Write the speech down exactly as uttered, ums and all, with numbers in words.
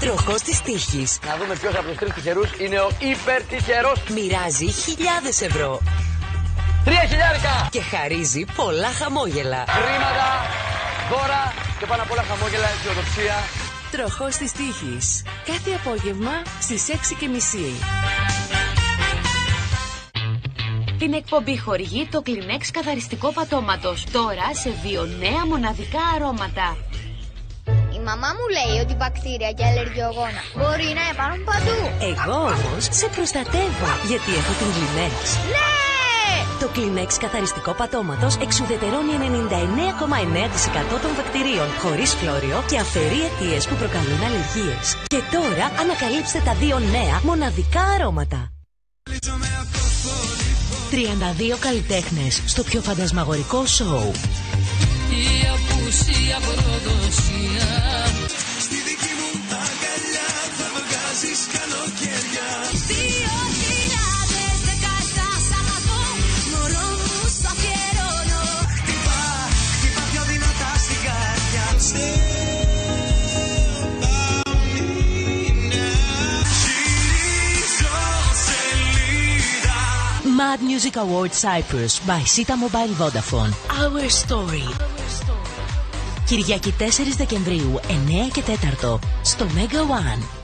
Τροχός της τύχης. Να δούμε ποιος από τους τρεις τυχερούς είναι ο υπερτυχερός. Μοιράζει χιλιάδες ευρώ. Τρία χιλιάρικα! Και χαρίζει πολλά χαμόγελα. Χρήματα, δώρα και πάνω απ' όλα χαμόγελα, αισιοδοξία. Τροχός της τύχης. Κάθε απόγευμα στις έξι και μισή. Την εκπομπή χορηγεί το Kleenex καθαριστικό πατώματος. Τώρα σε δύο νέα μοναδικά αρώματα. Η μαμά μου λέει ότι βακτήρια και αλλεργιογόνα μπορεί να υπάρχουν παντού. Εγώ όμως σε προστατεύω, γιατί έχω την Kleenex. Ναι! Το Kleenex καθαριστικό πατώματος εξουδετερώνει ενενήντα εννέα κόμμα εννέα τοις εκατό των βακτηρίων χωρίς φλόριο και αφαιρεί αιτίες που προκαλούν αλλεργίες. Και τώρα ανακαλύψτε τα δύο νέα μοναδικά αρώματα. τριάντα δύο καλλιτέχνες στο πιο φαντασμαγορικό σοου. Η απουσία προδοσία. Στη δική μου αγκαλιά θα βγάζεις καλοκαίρια. Δύο χιλιάδες δεκαεπτά Σαββατό, μωρό μου σ' αφιερώνω. Χτυπά, χτυπά πιο δυνατά στην καρδιά. Σε Mad Music Awards Cyprus by Sita Mobile Vodafone. Our Story. Κυριακή τέσσερις Δεκεμβρίου, εννέα και τέσσερα στο Mega One.